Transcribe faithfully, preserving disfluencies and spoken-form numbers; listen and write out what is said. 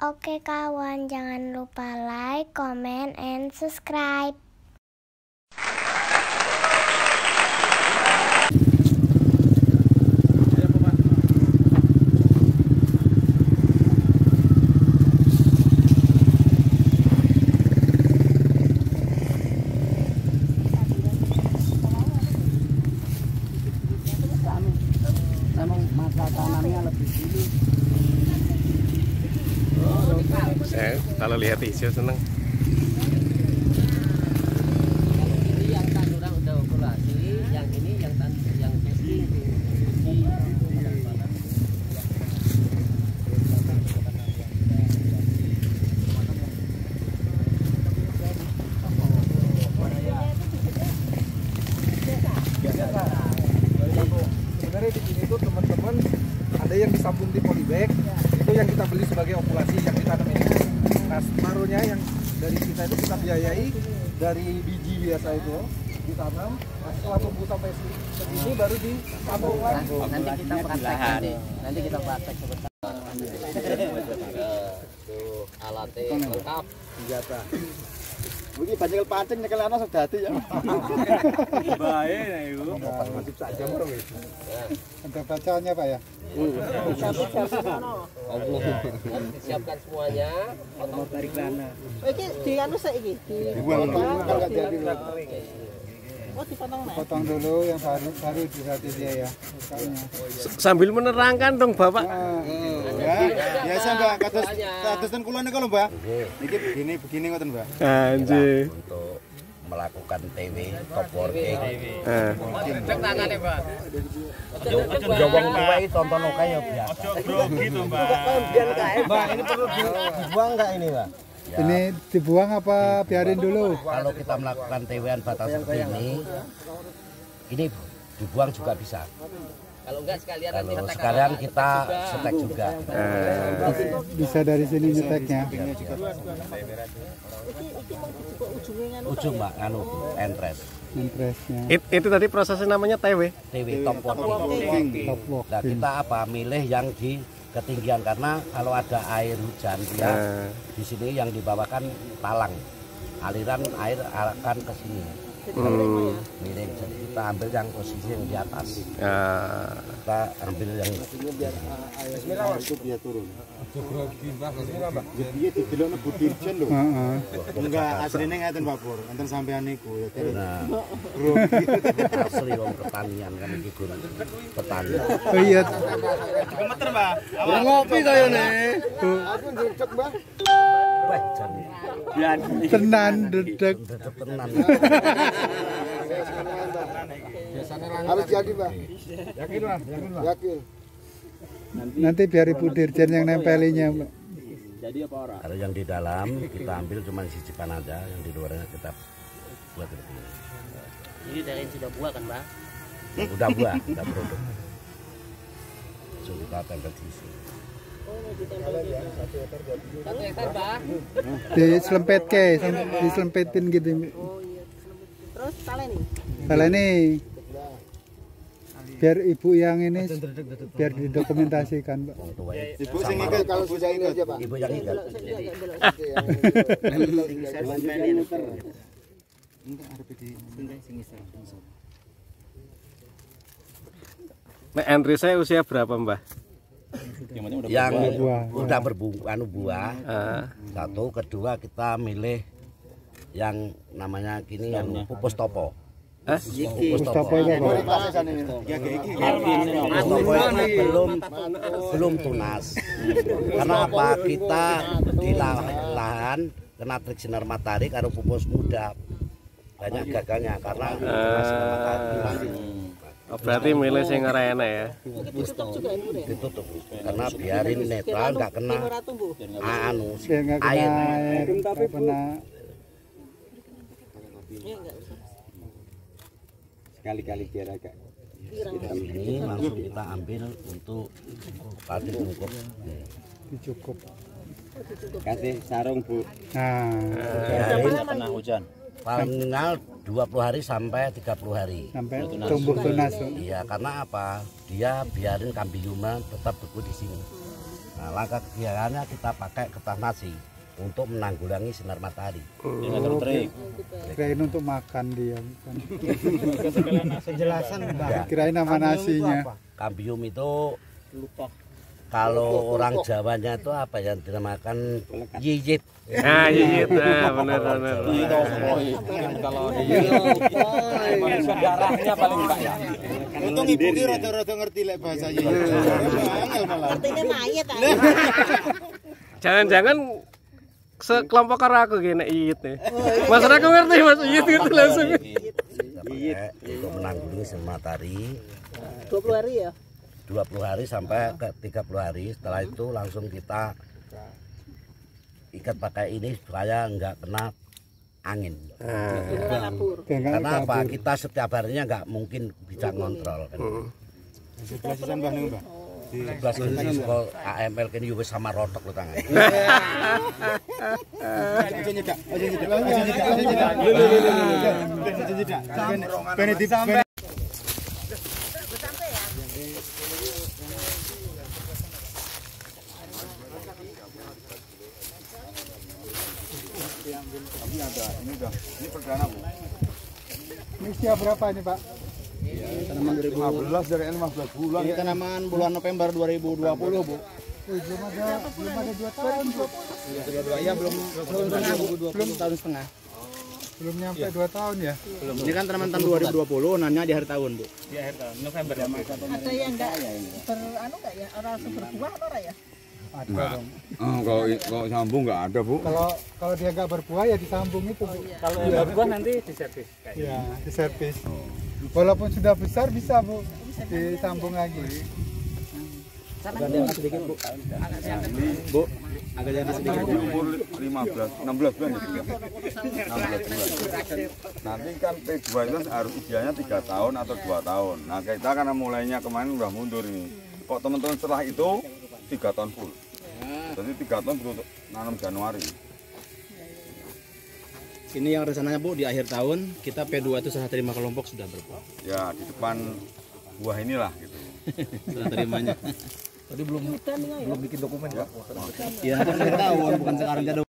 Oke kawan, jangan lupa like, comment, and subscribe. Memang masa tanamnya lebih dulu. Saya kalau lihat hijau seneng. Ini yang tanduran udah okulasi, yang ini yang tan yang casing. Sebenarnya di sini tuh teman-teman ada yang disambung di polybag, itu yang kita beli sebagai okulasi yang ditanam ini. Nah separuhnya yang dari kita itu kita biayai dari biji biasa itu ditanam. Nah, setelah tumbuh sampai segini baru disambung lagi. Nanti kita praktek deh. Nanti kita praktek sebentar. Tuh alatnya lengkap, senjata. Ini banyak pancing nyekel anak sudah hati ya. Baik nah itu. Wajib saja murung itu. Ada bacaannya Pak ya? Siapkan semuanya. Allah barik lana. Iki di anu saiki di Dibuang enggak jadi. Oh dipotong nih. Potong dulu yang baru baru dirati dia ya. Ukanya. Sambil menerangkan dong Bapak. Ya, biasa Mbak, kados kadosan kula niku lho Mbak. Iki begini begini ngoten Mbak. Anjir. Untuk melakukan T W top working. Eh. Cek tangannya, Mbak. Ya wong tuwa iki tonton kae ya biasa. Ojo grogi to Mbak. Mbak, ini perlu dibuang enggak ini, Mbak? Ya. Ini dibuang apa biarin dulu? Kalau kita melakukan T W-an batas seperti ini, ini dibuang juga bisa. Kalau enggak sekalian nanti Kalau kita sekalian kita setek juga. Eh. Bisa dari sini nyeteknya. Ujung Mbak, anu entres. Impresnya. It- itu tadi prosesnya namanya T W. T W top working. Top walk. Nah, kita apa milih yang di ketinggian karena kalau ada air hujan ya Eh. di sini yang dibawakan talang. Aliran air akan ke sini. Hmm. Miring. Jadi kita ambil yang posisi yang di atas. Ya. Kita ambil yang Bismillah itu dia turun. Jadi didelokno Bu Dirjen lho. Heeh. Enggak asline ngaten Pak Pur. Enten sampean niku ya. nah, asli wong pertanian kan iki guru petani. Oh iya. Gemeter Mbak. Ngopi saya nih. Aku ndredeg, Mbah. Wah, jan. Tenan dedek. Ndredeg tenan. Harus jadi, Pak. Yakin, Mas? Yakin, Mas? Yakin. Nanti biar Ibu Dirjen yang nempelinya, Mbak. Kalau yang di dalam kita ambil cuma sisipan aja, yang di luarnya kita buat begini. Ini dari yang sudah buah kan, Mbak? Yang udah buah, udah produk. Langsung kita tempel di sini. Satu hektar, Mbak. Diselempet ke, diselempetin gitu. Oh iya. Terus talen nih. Kalau ini biar ibu yang ini biar didokumentasikan, Pak. Wong tua ini. Ibu sing ikut, kalau saya ikut aja, Pak. Ibu yang ingat. Nek Andri saya usia berapa Mbah? Yang Buah. udah berbuah, anu buah. Eh. Satu, kedua kita milih yang namanya gini yang pupus topo. Eh? Pupus Mustafa topo. itu apa? Pupus topo ini belum belum tunas. Karena apa? Kita di lahan kena trik sinar matahari karo pupus muda. Banyak gagalnya karena kena sinar matahari. Oh, berarti milih sing ora enak ya. Ditutup karena biarin netral nggak kena anu Biar nggak kena air. air, nggak kena Sekali-kali biar agak Ini langsung kita ambil untuk tadi cukup. dicukup. kasih sarung Bu. Nah, Biarin Kena hujan. paling minimal dua puluh hari sampai tiga puluh hari. sampai tumbuh tunas. Iya, karena apa? Dia biarin kambiumnya tetap beku di sini. Nah, langkah kegiatannya kita pakai kertas nasi untuk menanggulangi sinar matahari. Kirain untuk makan dia. Penjelasan Mbak. Kirain nama nasinya. Kambium itu kalau orang Jawanya itu apa yang dinamakan yiyit. Nah, yiyit, nah benar-benar. Kalau darahnya paling banyak. Untung ibu ki rada-rada ngerti lek bahasa yiyit. Artinya mayat ah. Jangan-jangan sekelompok karo aku gini yiyit nih. Mas aku ngerti Mas yiyit gitu langsung. Yiyit untuk menanggulangi sinar matahari. dua puluh hari ya? dua puluh hari sampai ke tiga puluh hari. Setelah itu langsung kita ikat pakai ini supaya enggak kena angin. Karena apa? Kita setiap harinya enggak mungkin bisa ngontrol kan. Sebelah sisan Mbah ning Mbah. Sebelah sini sekolah A M L kini juga sama rotok lo tangan. Aja nyedak, aja nyedak, aja nyedak, aja nyedak. Aja nyedak. Benedit sampai. Tapi ada, ini udah, ini perdana Bu. Ini usia berapa ini Pak? Tanaman dua ribu lima belas dari lima belas bulan. Ini tanaman bulan November dua ribu dua puluh Bu. Eh, belum ada belum ada dua tahun Bu. Ya belum belum belum tahun setengah. Belum nyampe dua tahun ya? Belum. Ini kan tanaman tahun dua ribu dua puluh, nanya di akhir tahun Bu. Di akhir tahun November ya. Ada yang enggak ber anu enggak ya? Orang berbuah apa ora ya? Ada dong. Oh, kalau kalau sambung nggak ada Bu. Kalau kalau dia nggak berbuah ya disambung itu Bu. Kalau ya. berbuah nanti diservis. Ya, diservis. Walaupun sudah besar bisa Bu disambung lagi. Agak jangan sedikit Bu. Bu, agak jangan sedikit. Umur lima belas, enam belas bulan. enam belas bulan. Nanti kan P dua itu harus usianya tiga tahun atau dua tahun. Nah, kita karena mulainya kemarin udah mundur ini. Kok teman-teman setelah itu tiga tahun full. Jadi tiga tahun untuk nanam Januari. Ini yang rencananya Bu di akhir tahun kita P dua itu serah terima kelompok sudah berbuah. Ya di depan buah inilah gitu. Serah terimanya. Tadi belum belum bikin dokumen ya. Iya, akhir tahun bukan sekarang jadwal.